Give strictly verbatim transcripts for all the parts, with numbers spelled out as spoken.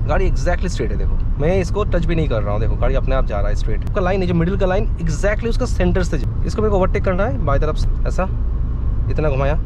गाड़ी exactly straight है। देखो मैं इसको टच भी नहीं कर रहा हूँ, देखो गाड़ी अपने आप जा रहा है स्ट्रेट। उसका लाइन है जो मिडिल का लाइन एग्जैक्टली उसका सेंटर से, इसको मेरे को ओवरटेक करना है बाई तरफ से, ऐसा इतना घुमाया,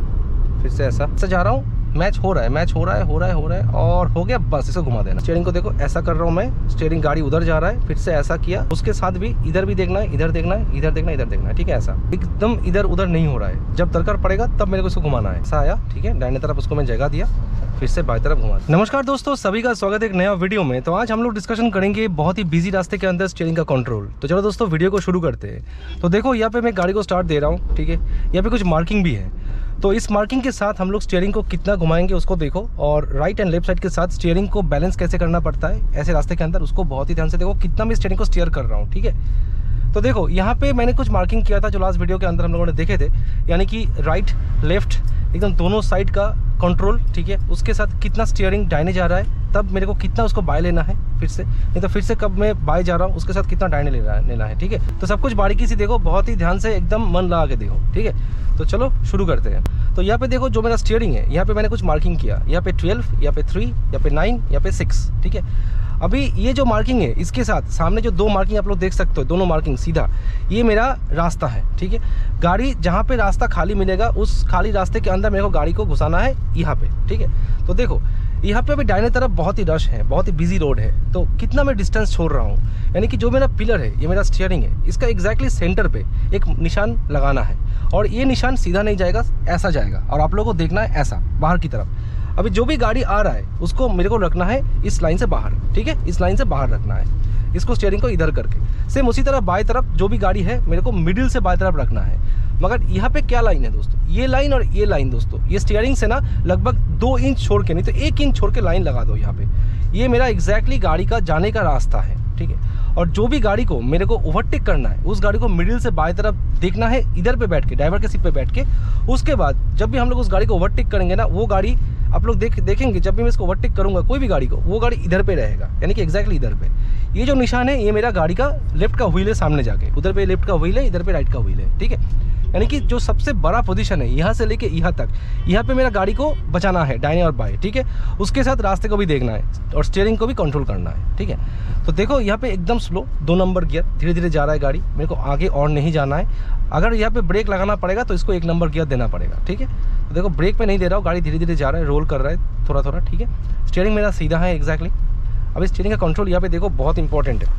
फिर से ऐसा ऐसा जा रहा हूँ, मैच हो रहा है मैच हो रहा है हो रहा है हो रहा है और हो गया, बस इसको घुमा देना। स्टीयरिंग को देखो ऐसा कर रहा हूँ मैं, स्टीयरिंग गाड़ी उधर जा रहा है, फिर से ऐसा किया, उसके साथ भी इधर भी देखना है, इधर देखना है, इधर देखना है, इधर देखना है, ठीक है। ऐसा एकदम इधर उधर नहीं हो रहा है, जब दरकार पड़ेगा तब मेरे को इसको घुमाना है। ऐसा आया, ठीक है, दाहिने तरफ उसको मैं जगह दिया, फिर से बाई तरफ घुमा। नमस्कार दोस्तों, सभी का स्वागत है एक नया वीडियो में। तो आज हम लोग डिस्कशन करेंगे बहुत ही बिजी रास्ते के अंदर स्टीयरिंग का कंट्रोल। तो चलो दोस्तों वीडियो को शुरू करते हैं। तो देखो यहाँ पे मैं गाड़ी को स्टार्ट दे रहा हूँ, ठीक है, यहाँ पे कुछ मार्किंग भी है। तो इस मार्किंग के साथ हम लोग स्टीयरिंग को कितना घुमाएंगे उसको देखो, और राइट एंड लेफ्ट साइड के साथ स्टीयरिंग को बैलेंस कैसे करना पड़ता है ऐसे रास्ते के अंदर, उसको बहुत ही ध्यान से देखो कितना मैं स्टीयरिंग को स्टीयर कर रहा हूँ, ठीक है। तो देखो यहाँ पे मैंने कुछ मार्किंग किया था जो लास्ट वीडियो के अंदर हम लोगों ने देखे थे, यानी कि राइट लेफ्ट एकदम दोनों साइड का कंट्रोल, ठीक है। उसके साथ कितना स्टीयरिंग दाहिने जा रहा है, तब मेरे को कितना उसको बाएं लेना है फिर से, नहीं तो फिर से कब मैं बाएं जा रहा हूँ उसके साथ कितना दाहिने ले रहा है लेना है, ठीक है। तो सब कुछ बारीकी से देखो, बहुत ही ध्यान से एकदम मन लगा के देखो, ठीक है। तो चलो शुरू करते हैं। तो यहाँ पे देखो जो मेरा स्टीयरिंग है, यहाँ पे मैंने कुछ मार्किंग किया, यहाँ पे ट्वेल्व, यहाँ पे थ्री, यहाँ पे नाइन, यहाँ पे सिक्स, ठीक है। अभी ये जो मार्किंग है इसके साथ सामने जो दो मार्किंग आप लोग देख सकते हो, दोनों मार्किंग सीधा, ये मेरा रास्ता है, ठीक है। गाड़ी जहाँ पे रास्ता खाली मिलेगा उस खाली रास्ते के अंदर मेरे को गाड़ी को घुसाना है यहाँ पे, ठीक है। तो देखो यहाँ पे अभी दाहिने तरफ बहुत ही रश है, बहुत ही बिजी रोड है, तो कितना मैं डिस्टेंस छोड़ रहा हूँ, यानी कि जो मेरा पिलर है, ये मेरा स्टीयरिंग है, इसका एग्जैक्टली सेंटर पे एक निशान लगाना है, और ये निशान सीधा नहीं जाएगा, ऐसा जाएगा, और आप लोगों को देखना है ऐसा बाहर की तरफ। अभी जो भी गाड़ी आ रहा है उसको मेरे को रखना है इस लाइन से बाहर, ठीक है, इस लाइन से बाहर रखना है इसको, स्टीयरिंग को इधर करके। सेम उसी तरह बाएं तरफ जो भी गाड़ी है मेरे को मिडिल से बाएं तरफ रखना है। मगर यहाँ पे क्या लाइन है दोस्तों, ये लाइन और ये लाइन दोस्तों, ये स्टीयरिंग से ना लगभग दो इंच छोड़ के, नहीं तो एक इंच छोड़ के लाइन लगा दो यहाँ पे। ये मेरा एग्जैक्टली गाड़ी का जाने का रास्ता है, ठीक है। और जो भी गाड़ी को मेरे को ओवरटेक करना है उस गाड़ी को मिडिल से बाएं तरफ देखना है, इधर पे बैठ के, ड्राइवर के सीट पे बैठ के। उसके बाद जब भी हम लोग उस गाड़ी को ओवरटेक करेंगे ना, वो गाड़ी आप लोग देख देखेंगे जब भी मैं इसको ओवरटेक करूंगा कोई भी गाड़ी को, वो गाड़ी इधर पे रहेगा, यानी कि एग्जैक्टली इधर पे। ये जो निशान है ये मेरा गाड़ी का लेफ्ट का व्हील है, सामने जाके उधर पे लेफ्ट का व्हील है, इधर पे राइट का व्हील है, ठीक है। यानी कि जो सबसे बड़ा पोजीशन है यहाँ से लेके यहाँ तक, यहाँ पे मेरा गाड़ी को बचाना है दाहिने और बाएं, ठीक है। उसके साथ रास्ते को भी देखना है और स्टीयरिंग को भी कंट्रोल करना है, ठीक है। तो देखो यहाँ पे एकदम स्लो, दो नंबर गियर, धीरे धीरे जा रहा है गाड़ी, मेरे को आगे और नहीं जाना है। अगर यहाँ पे ब्रेक लगाना पड़ेगा तो इसको एक नंबर गियर देना पड़ेगा, ठीक है। तो देखो ब्रेक पे नहीं दे रहा हूँ, गाड़ी धीरे धीरे जा रहा है, रोल कर रहा है थोड़ा थोड़ा, ठीक है। स्टीयरिंग मेरा सीधा है एग्जैक्टली। अभी स्टीयरिंग का कंट्रोल यहाँ पे देखो बहुत इंपॉर्टेंट है,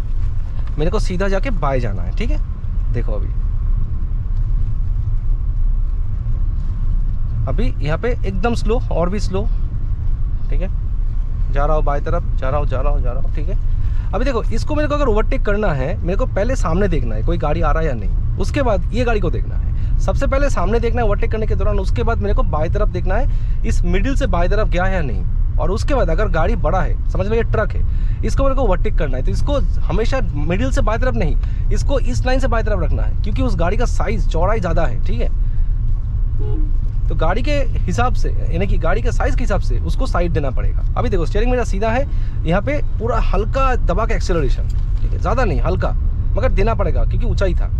मेरे को सीधा जाके बाएं जाना है, ठीक है। देखो अभी अभी यहाँ पे एकदम स्लो, और भी स्लो, ठीक है, जा रहा हूँ बाएं तरफ, जा रहा हूँ जा रहा हूँ जा रहा हूँ, ठीक है। अभी देखो इसको मेरे को अगर ओवरटेक करना है, मेरे को पहले सामने देखना है कोई गाड़ी आ रहा है या नहीं, उसके बाद ये गाड़ी को देखना है। सबसे पहले सामने देखना है ओवरटेक करने के दौरान, उसके बाद मेरे को बाएं तरफ देखना है इस मिडिल से बाएं तरफ गया है या नहीं, और उसके बाद अगर गाड़ी बड़ा है, समझ लो ये ट्रक है, इसको मेरे को ओवरटेक करना है, तो इसको हमेशा मिडिल से बाएं तरफ नहीं, इसको इस लाइन से बाएं तरफ रखना है, क्योंकि उस गाड़ी का साइज चौड़ाई ज़्यादा है, ठीक है। तो गाड़ी के हिसाब से, यानी कि गाड़ी के साइज के हिसाब से उसको साइड देना पड़ेगा। अभी देखो स्टीयरिंग मेरा सीधा है, यहाँ पे पूरा हल्का दबा के एक्सेलरेशन, ठीक है, ज़्यादा नहीं हल्का, मगर देना पड़ेगा क्योंकि ऊंचाई था।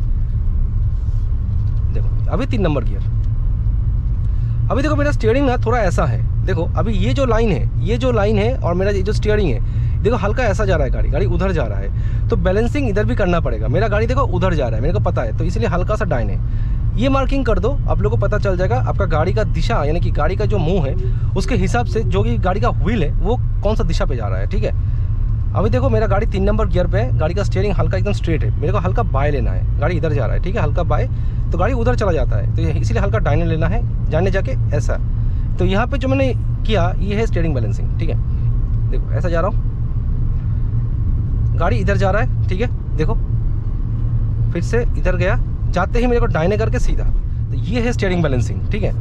देखो अभी तीन नंबर गियर। अभी देखो मेरा स्टीयरिंग ना थोड़ा ऐसा है, देखो अभी ये जो लाइन है, ये जो लाइन है और मेरा ये जो स्टीयरिंग है, देखो हल्का ऐसा जा रहा है, गाड़ी गाड़ी उधर जा रहा है, तो बैलेंसिंग इधर भी करना पड़ेगा। मेरा गाड़ी देखो उधर जा रहा है, मेरे को पता है, तो इसलिए हल्का सा डाइन है। ये मार्किंग कर दो, आप लोगों को पता चल जाएगा आपका गाड़ी का दिशा, यानी कि गाड़ी का जो मुंह है उसके हिसाब से जो कि गाड़ी का व्हील है वो कौन सा दिशा पे जा रहा है, ठीक है। अभी देखो मेरा गाड़ी तीन नंबर गियर पे है, गाड़ी का स्टीयरिंग हल्का एकदम स्ट्रेट है, मेरे को हल्का बाएं लेना है, गाड़ी इधर जा रहा है, ठीक है, हल्का बाएं, तो गाड़ी उधर चला जाता है, तो इसीलिए हल्का दाहिने लेना है, जाने जाके ऐसा। तो यहाँ पे जो मैंने किया ये है स्टीयरिंग बैलेंसिंग, ठीक है। देखो ऐसा जा रहा हूँ, गाड़ी इधर जा रहा है, ठीक है, देखो फिर से इधर गया, जाते ही मेरे को दाहिने करके सीधा, तो ये है स्टीयरिंग बैलेंसिंग, ठीक है।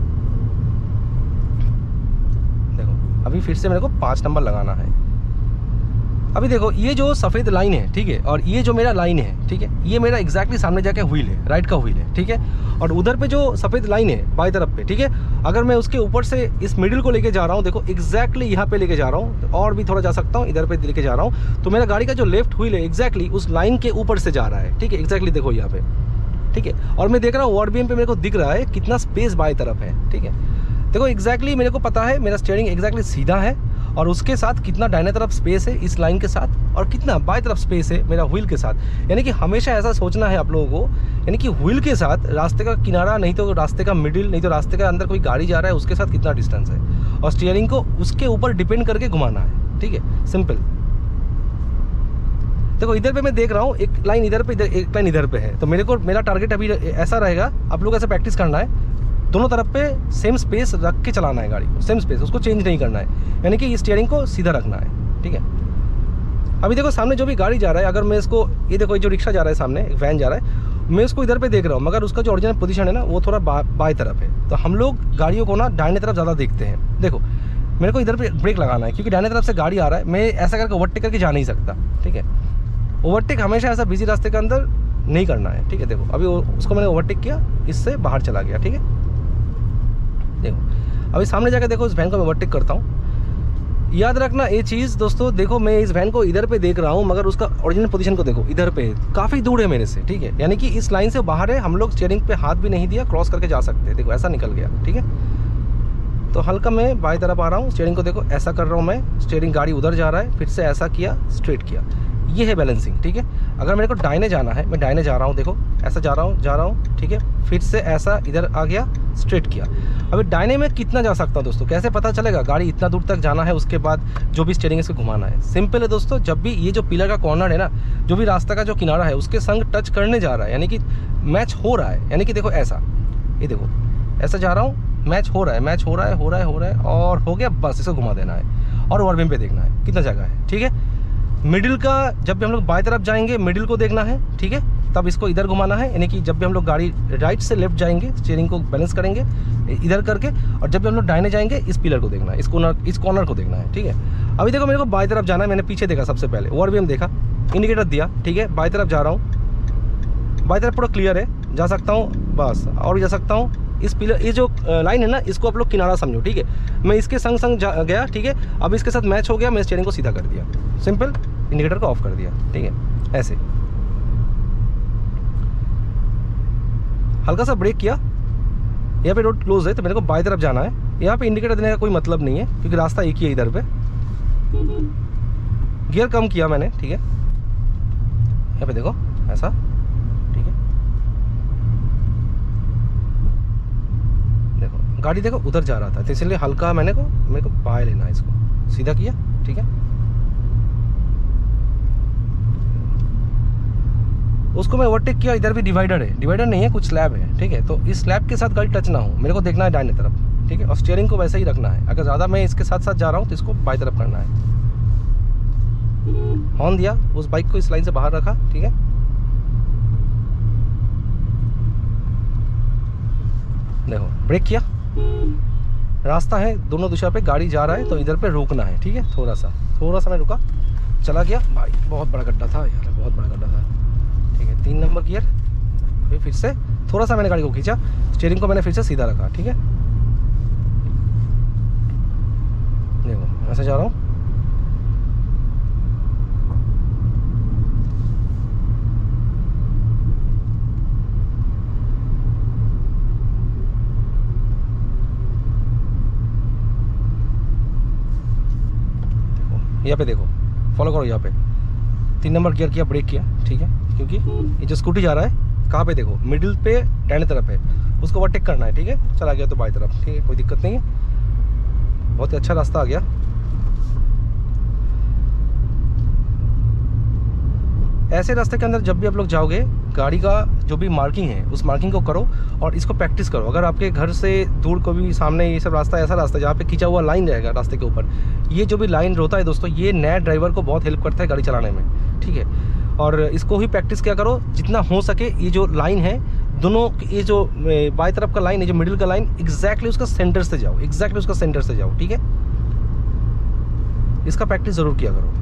देखो अभी फिर से मेरे को पाँच नंबर लगाना है। अभी देखो ये जो सफ़ेद लाइन है, ठीक है, और ये जो मेरा लाइन है, ठीक है, ये मेरा एग्जैक्टली सामने जाके व्हील है, राइट का व्हील है, ठीक है। और उधर पे जो सफ़ेद लाइन है बाएं तरफ पे, ठीक है, अगर मैं उसके ऊपर से इस मिडिल को लेके जा रहा हूँ, देखो एग्जैक्टली यहाँ पे लेके जा रहा हूँ, और भी थोड़ा जा सकता हूँ, इधर पे लेके जा रहा हूँ, तो मेरा गाड़ी का जो लेफ्ट व्हील है एग्जैक्टली उस लाइन के ऊपर से जा रहा है, ठीक है, एग्जैक्टली देखो यहाँ पे, ठीक है। और मैं देख रहा हूँ वार्ड बीम पे मेरे को दिख रहा है कितना स्पेस बाएं तरफ है, ठीक है। देखो एग्जैक्टली मेरे को पता है मेरा स्टीयरिंग एग्जैक्टली सीधा है, और उसके साथ कितना दाहिने तरफ स्पेस है इस लाइन के साथ और कितना बाएं तरफ स्पेस है मेरा व्हील के साथ। यानी कि हमेशा ऐसा सोचना है आप लोगों को, यानी कि व्हील के साथ रास्ते का किनारा, नहीं तो रास्ते का मिडिल, नहीं तो रास्ते के अंदर कोई गाड़ी जा रहा है उसके साथ कितना डिस्टेंस है, और स्टीयरिंग को उसके ऊपर डिपेंड करके घुमाना है। ठीक है, सिंपल। देखो इधर पे मैं देख रहा हूँ एक लाइन इधर पे, इधर एक लाइन इधर पे है, तो मेरे को मेरा टारगेट अभी ऐसा रहेगा, आप लोग ऐसे प्रैक्टिस करना है, दोनों तरफ पे सेम स्पेस रख के चलाना है गाड़ी को, सेम स्पेस, उसको चेंज नहीं करना है, यानी कि स्टीयरिंग को सीधा रखना है। ठीक है, अभी देखो सामने जो भी गाड़ी जा रहा है, अगर मैं इसको, ये देखो जो रिक्शा जा रहा है सामने, एक वैन जा रहा है, मैं उसको इधर पे देख रहा हूँ, मगर उसका जो ओरिजिनल पोजीशन है ना वो थोड़ा बा, बाएं तरफ है। तो हम लोग गाड़ियों को ना दाहिने तरफ ज़्यादा देखते हैं। देखो मेरे को इधर पे ब्रेक लगाना है क्योंकि दाहिने तरफ से गाड़ी आ रहा है, मैं ऐसा करके ओवरटेक करके जा नहीं सकता। ठीक है, ओवरटेक हमेशा ऐसा बिजी रास्ते के अंदर नहीं करना है। ठीक है, देखो अभी उसको मैंने ओवरटेक किया, इससे बाहर चला गया। ठीक है, देखो अभी सामने जाकर देखो इस वैन को मैं ओवरटेक करता हूँ। याद रखना ये चीज़ दोस्तों, देखो मैं इस वैन को इधर पे देख रहा हूँ, मगर उसका ओरिजिनल पोजीशन को देखो इधर पे काफ़ी दूर है मेरे से। ठीक है, यानी कि इस लाइन से बाहर है, हम लोग स्टीयरिंग पे हाथ भी नहीं दिया, क्रॉस करके जा सकते हैं। देखो ऐसा निकल गया। ठीक है, तो हल्का मैं बाएं तरफ आ रहा हूँ, स्टीयरिंग को देखो ऐसा कर रहा हूँ मैं, स्टीयरिंग गाड़ी उधर जा रहा है, फिर से ऐसा किया, स्ट्रेट किया, ये है बैलेंसिंग। ठीक है, अगर मेरे को दाहिने जाना है, मैं दाहिने जा रहा हूँ, देखो ऐसा जा रहा हूँ जा रहा हूँ ठीक है, फिर से ऐसा इधर आ गया, स्ट्रेट किया। अभी दाहिने में कितना जा सकता हूँ दोस्तों, कैसे पता चलेगा? गाड़ी इतना दूर तक जाना है, उसके बाद जो भी स्टीयरिंग इसको घुमाना है। सिंपल है दोस्तों, जब भी ये जो पिलर का कॉर्नर है ना, जो भी रास्ता का जो किनारा है उसके संग टच करने जा रहा है, यानी कि मैच हो रहा है, यानी कि देखो ऐसा, ये देखो ऐसा जा रहा हूँ, मैच हो रहा है, मैच हो रहा है हो रहा है हो रहा है और हो गया, बस इसको घुमा देना है और ओवरबीम पे देखना है कितना जगह है। ठीक है, मिडिल का जब भी हम लोग बाएं तरफ जाएंगे मिडिल को देखना है। ठीक है, तब इसको इधर घुमाना है, यानी कि जब भी हम लोग गाड़ी राइट से लेफ्ट जाएंगे स्टीयरिंग को बैलेंस करेंगे इधर करके, और जब भी हम लोग दाहिने जाएंगे इस पिलर को देखना है, इस कॉर्नर इस कॉर्नर को देखना है। ठीक है, अभी देखो मेरे को बाएं तरफ जाना है, मैंने पीछे देखा सबसे पहले, ओवरबीम देखा, इंडिकेटर दिया। ठीक है, बाएं तरफ जा रहा हूँ, बाएं तरफ पूरा क्लियर है, जा सकता हूँ बस, और भी जा सकता हूँ। इस पिलर, ये जो लाइन है ना, इसको आप लोग किनारा समझो। ठीक है, मैं इसके संग संग गया। ठीक है, अब इसके साथ मैच हो गया, मैं स्टीयरिंग को सीधा कर दिया, सिंपल, इंडिकेटर को ऑफ कर दिया। ठीक है, ऐसे हल्का सा ब्रेक किया, यहाँ पे रोड क्लोज है तो मेरे को बाएं तरफ जाना है, यहाँ पे इंडिकेटर देने का कोई मतलब नहीं है क्योंकि रास्ता एक ही है इधर पे। गियर कम किया मैंने। ठीक है, यहाँ पे देखो ऐसा। ठीक है, देखो गाड़ी देखो उधर जा रहा था तो इसलिए हल्का मैंने को मेरे को बाएं लेना है, इसको सीधा किया। ठीक है, उसको मैं ओवरटेक किया, इधर भी डिवाइडर है, डिवाइडर नहीं है कुछ स्लैब है। ठीक है, तो इस स्लैब के साथ गाड़ी टच ना हो, मेरे को देखना है दाहिने तरफ। ठीक है, और स्टीयरिंग को वैसे ही रखना है, अगर ज़्यादा मैं इसके साथ साथ जा रहा हूँ तो इसको बाईं तरफ करना है। हॉर्न दिया, उस बाइक को इस लाइन से बाहर रखा। ठीक है, देखो ब्रेक किया, रास्ता है दोनों दिशा पे गाड़ी जा रहा है तो इधर पे रोकना है। ठीक है, थोड़ा सा थोड़ा सा मैं रुका, चला गया भाई, बहुत बड़ा गड्ढा था यार, बहुत बड़ा गड्ढा था। ठीक है, तीन नंबर गियर, फिर फिर से थोड़ा सा मैंने गाड़ी को खींचा, स्टीयरिंग को मैंने फिर से सीधा रखा। ठीक है, देखो ऐसे जा रहा हूँ, यहाँ पे देखो, फॉलो करो, यहाँ पे तीन नंबर गियर किया, ब्रेक किया। ठीक है, क्योंकि ये जो स्कूटी जा रहा है कहाँ पे देखो, मिडिल पे दाहिने तरफ है, उसको ओवरटेक करना है। ठीक है, चला गया तो बाईं तरफ। ठीक है, कोई दिक्कत नहीं है, बहुत ही अच्छा रास्ता आ गया। ऐसे रास्ते के अंदर जब भी आप लोग जाओगे, गाड़ी का जो भी मार्किंग है उस मार्किंग को करो और इसको प्रैक्टिस करो। अगर आपके घर से दूर को भी सामने ये सब रास्ता ऐसा रास्ता है जहाँ पे खींचा हुआ लाइन रहेगा रास्ते के ऊपर, ये जो भी लाइन होता है दोस्तों, ये नए ड्राइवर को बहुत हेल्प करता है गाड़ी चलाने में। ठीक है, और इसको ही प्रैक्टिस क्या करो जितना हो सके। ये जो लाइन है दोनों, ये जो बाएं तरफ का लाइन है, जो मिडिल का लाइन, एग्जैक्टली उसका सेंटर से जाओ, एग्जैक्टली उसका सेंटर से जाओ। ठीक है, इसका प्रैक्टिस ज़रूर किया करो।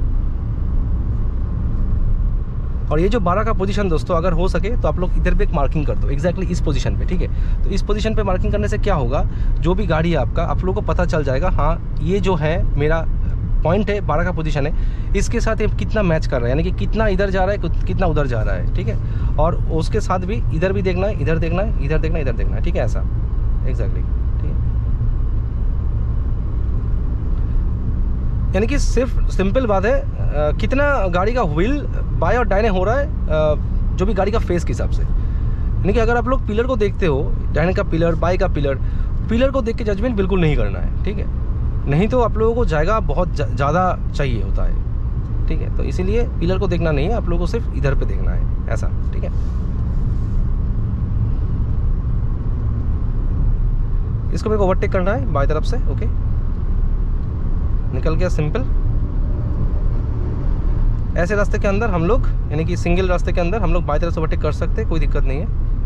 और ये जो बारह का पोजीशन दोस्तों, अगर हो सके तो आप लोग इधर पे एक मार्किंग कर दो, एग्जैक्टली इस पोजीशन पे। ठीक है, तो इस पोजीशन पे मार्किंग करने से क्या होगा, जो भी गाड़ी है आपका, आप लोगों को पता चल जाएगा, हाँ ये जो है मेरा पॉइंट है, बारह का पोजीशन है, इसके साथ ये कितना मैच कर रहा है, यानी कि कितना इधर जा रहा है, कितना उधर जा रहा है। ठीक है, और उसके साथ भी इधर भी देखना है, इधर देखना है, इधर देखना है, इधर देखना है। ठीक है, ऐसा एग्जैक्टली। ठीक है, यानी कि सिर्फ सिंपल बात है आ, कितना गाड़ी का व्हील बाएं और दाहिने हो रहा है, आ, जो भी गाड़ी का फेस के हिसाब से। यानी कि अगर आप लोग पिलर को देखते हो, दाहिने का पिलर बाएं का पिलर, पिलर को देख के जजमेंट बिल्कुल नहीं करना है, ठीक है। नहीं तो आप लोगों को जगह बहुत ज़्यादा चाहिए होता है, ठीक है। तो इसीलिए पिलर को देखना नहीं है, आप लोगों को सिर्फ इधर पे देखना है, ऐसा, ठीक है। इसको मेरे को ओवरटेक करना है बाएं तरफ से, ओके। निकल गया, सिंपल। ऐसे रास्ते के अंदर हम लोग, यानी कि सिंगल रास्ते के अंदर हम लोग बाएं तरफ से ओवरटेक कर सकते हैं, कोई दिक्कत नहीं है।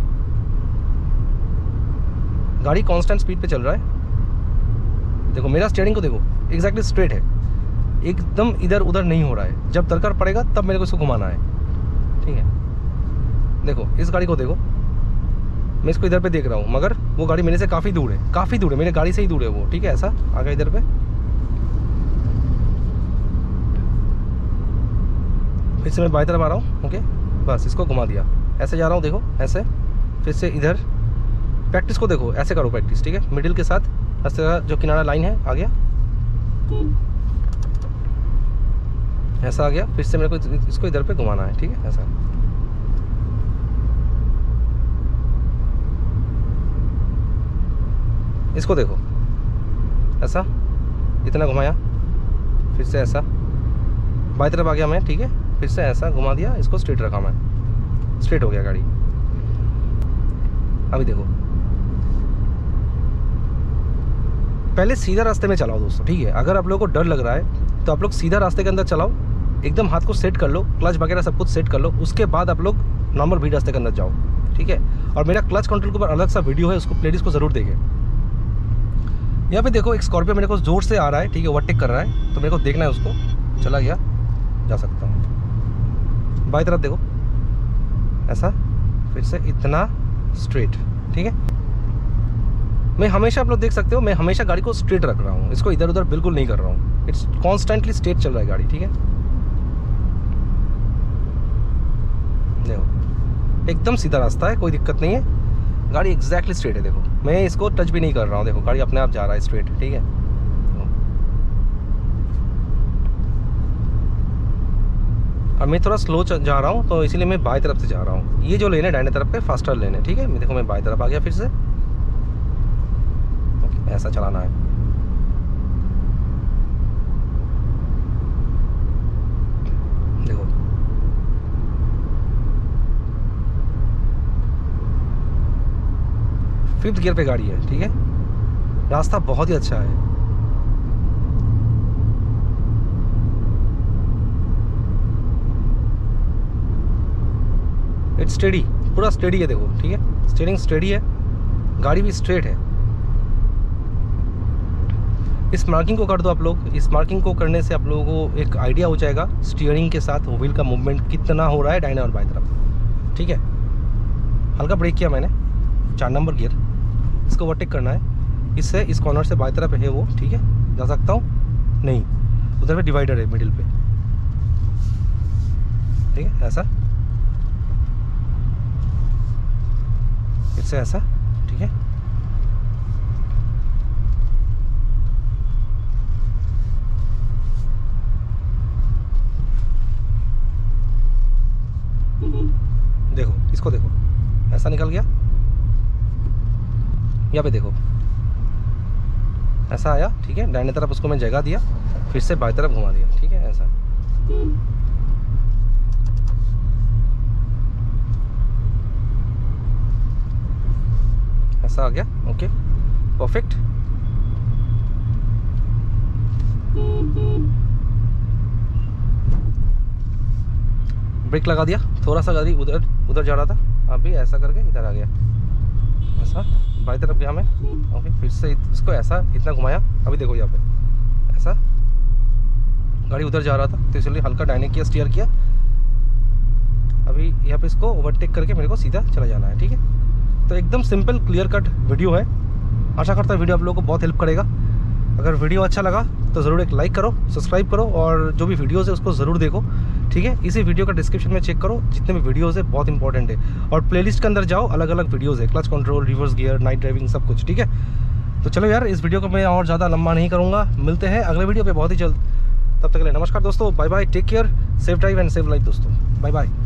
गाड़ी कांस्टेंट स्पीड पे चल रहा है। देखो मेरा स्टीयरिंग को देखो, एग्जैक्टली स्ट्रेट है, एकदम इधर उधर नहीं हो रहा है। जब दरकार पड़ेगा तब मेरे को इसको घुमाना है, ठीक है। देखो इस गाड़ी को देखो, मैं इसको इधर पे देख रहा हूँ, मगर वो गाड़ी मेरे से काफ़ी दूर है, काफ़ी दूर है, मेरे गाड़ी से ही दूर है वो, ठीक है। ऐसा आ गया इधर पे, फिर से मैं बाएं तरफ आ रहा हूँ, ओके। बस इसको घुमा दिया, ऐसे जा रहा हूँ, देखो ऐसे, फिर से इधर। प्रैक्टिस को देखो, ऐसे करो प्रैक्टिस, ठीक है। मिडिल के साथ रास्ते का जो किनारा लाइन है आ गया, ऐसा आ गया। फिर से मेरे को इसको इधर पे घुमाना है, ठीक है, ऐसा। इसको देखो, ऐसा, इतना घुमाया, फिर से ऐसा, बाएं तरफ आ गया मैं, ठीक है। फिर से ऐसा घुमा दिया, इसको स्ट्रेट रखा मैं, स्ट्रेट हो गया गाड़ी। अभी देखो, पहले सीधा रास्ते में चलाओ दोस्तों, ठीक है। अगर आप लोगों को डर लग रहा है तो आप लोग सीधा रास्ते के अंदर चलाओ, एकदम हाथ को सेट कर लो, क्लच वगैरह सब कुछ सेट कर लो, उसके बाद आप लोग नॉर्मल भीड़ रास्ते के अंदर जाओ, ठीक है। और मेरा क्लच कंट्रोल के ऊपर अलग सा वीडियो है, उसको प्लेलिस्ट को ज़रूर देखें। यहाँ पे देखो एक स्कॉर्पियो मेरे को जोर से आ रहा है, ठीक है, ओवरटेक कर रहा है, तो मेरे को देखना है उसको। चला गया, जा सकता हूँ। बाएं तरफ देखो, ऐसा, फिर से इतना स्ट्रेट, ठीक है। मैं हमेशा, आप लोग देख सकते हो, मैं हमेशा गाड़ी को स्ट्रेट रख रहा हूँ, इसको इधर उधर बिल्कुल नहीं कर रहा हूँ। इट्स कॉन्स्टेंटली स्ट्रेट चल रहा है गाड़ी, ठीक है। देखो एकदम सीधा रास्ता है, कोई दिक्कत नहीं है, गाड़ी एग्जैक्टली स्ट्रेट है। देखो मैं इसको टच भी नहीं कर रहा हूँ, देखो गाड़ी अपने आप जा रहा है स्ट्रेट, ठीक है। अब मैं थोड़ा स्लो जा रहा हूँ, तो इसीलिए मैं बाएं तरफ से जा रहा हूँ। ये जो लेन है दाहिने तरफ पे फास्टर लेन है, ठीक है। देखो मैं बाएं तरफ आ गया, फिर से ऐसा चलाना है। देखो फिफ्थ गियर पे गाड़ी है, ठीक है। रास्ता बहुत ही अच्छा है। इट्स स्टेडी, पूरा स्टेडी है, देखो, ठीक है। स्टीयरिंग स्टेडी है, गाड़ी भी स्ट्रेट है। इस मार्किंग को कर दो आप लोग। इस मार्किंग को करने से आप लोगों को एक आइडिया हो जाएगा स्टीयरिंग के साथ व्हील का मूवमेंट कितना हो रहा है दाहिने और बाएं तरफ, ठीक है। हल्का ब्रेक किया मैंने, चार नंबर गियर, इसको ओवरटेक करना है। इससे इस कॉर्नर से बाएं तरफ है वो, ठीक है, जा सकता हूँ नहीं, उधर पे डिवाइडर है मिडिल पे, ठीक है। ऐसा, इससे ऐसा, ठीक है। देखो इसको देखो, ऐसा निकल गया। यहाँ पे देखो ऐसा आया, ठीक है। दाहिने तरफ उसको मैं जगह दिया, फिर से बाएं तरफ घुमा दिया, ठीक है। ऐसा ऐसा आ गया, ओके, परफेक्ट। ब्रेक लगा दिया, थोड़ा सा गाड़ी उधर उधर जा रहा था, अभी ऐसा करके इधर आ गया, ऐसा बाएं तरफ गया मैं, ओके। फिर से इसको ऐसा इतना घुमाया, अभी देखो यहाँ पे ऐसा गाड़ी उधर जा रहा था, तो इसलिए हल्का डायने किया, स्टीयर किया। अभी यहाँ पे इसको ओवरटेक करके मेरे को सीधा चला जाना है, ठीक है। तो एकदम सिंपल क्लियर कट वीडियो है। आशा करता हूँ वीडियो आप लोगों को बहुत हेल्प करेगा। अगर वीडियो अच्छा लगा तो ज़रूर एक लाइक करो, सब्सक्राइब करो, और जो भी वीडियोज़ है उसको ज़रूर देखो, ठीक है। इसी वीडियो का डिस्क्रिप्शन में चेक करो, जितने भी वीडियोज़ है बहुत इंपॉर्टेंट है। और प्लेलिस्ट के अंदर जाओ, अलग अलग वीडियोज़ है, clutch control, reverse gear, night driving, सब कुछ, ठीक है। तो चलो यार, इस वीडियो को मैं और ज़्यादा लंबा नहीं करूँगा, मिलते हैं अगले वीडियो पे बहुत ही जल्द। तब तक के लिए नमस्कार दोस्तों, bye bye, take care, safe drive and safe life दोस्तों, बाय बाय।